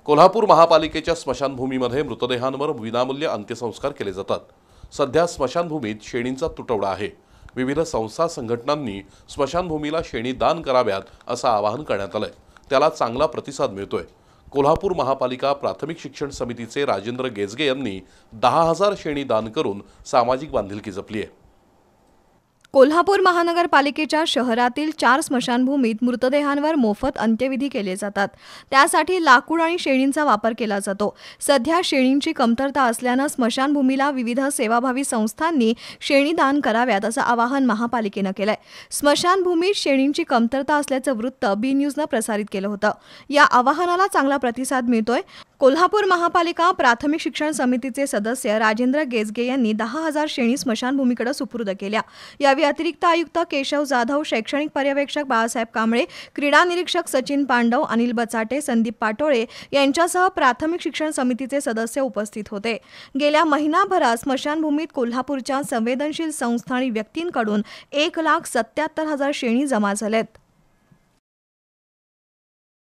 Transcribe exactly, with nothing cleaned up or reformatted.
कोल्हापूर महापालिकेच्या स्मशानभूमीमध्ये मृतदेहांवर विनामूल्य अंत्यसंस्कार केले जातात। सध्या स्मशानभूमीत शेणींचा तुटवडा आहे। विविध संस्था संघटनांनी स्मशानभूमीला शेणी दान कराव्यात असं आवाहन करण्यात आलंय। त्याला चांगला प्रतिसाद मिळतोय। कोल्हापूर महापालिका प्राथमिक शिक्षण समितीचे राजेंद्र गेजगे यांनी दहा हजार शेणी दान करून सामाजिक बांधिलकी जपली आहे। कोल्हापूर महानगरपालिकेच्या शहरातील चार स्मशानभूमीत मृतदेहांवर मोफत अंत्यविधी केले जातात। त्यासाठी लाकूड आणि शेणींचा वापर केला जातो। सध्या शेणींची कमतरता असल्याने स्मशानभूमीला विविध सेवाभावी संस्थांनी शेणी दान कराव्यात असं आवाहन महापालिकेने केलंय। स्मशानभूमीत शेणींची कमतरता असल्याचं वृत्त बी न्यूजनं प्रसारित केलं होतं। या आवाहनाला चांगला प्रतिसाद मिळतोय। कोल्हापूर महापालिका प्राथमिक शिक्षण समितीचे सदस्य राजेंद्र गेजगे यांनी दहा हजार शेणी स्मशानभूमीकडे सुपूर्द केल्या। यावेळी अतिरिक्त आयुक्त केशव जाधव, शैक्षणिक पर्यवेक्षक बाळासाहेब कांबळे, क्रीडा निरीक्षक सचिन पांडव, अनिल बचाटे, संदीप पाटोळे यांच्यासह प्राथमिक शिक्षण समितीचे सदस्य उपस्थित होते। गेल्या महिनाभरात स्मशानभूमीत कोल्हापूरच्या संवेदनशील संस्था आणि व्यक्तींकडून एक लाख सत्याहत्तर हजार शेणी जमा झालेत।